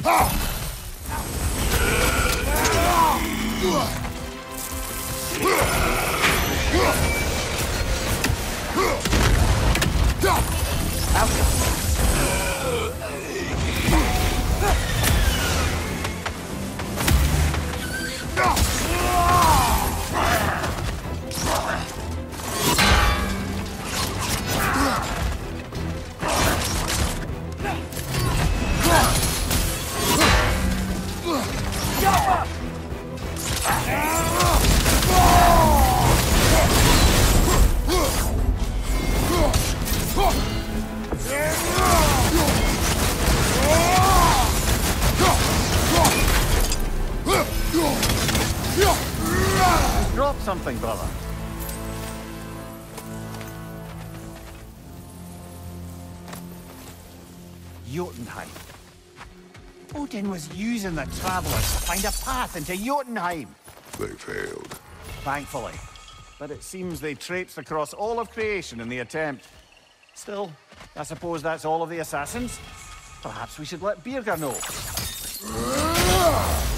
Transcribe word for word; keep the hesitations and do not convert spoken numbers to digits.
Drop something, brother. Jotunheim. Odin was using the travelers to find a path into Jotunheim. They failed. Thankfully. But it seems they traipsed across all of creation in the attempt. Still, I suppose that's all of the assassins? Perhaps we should let Birgir know.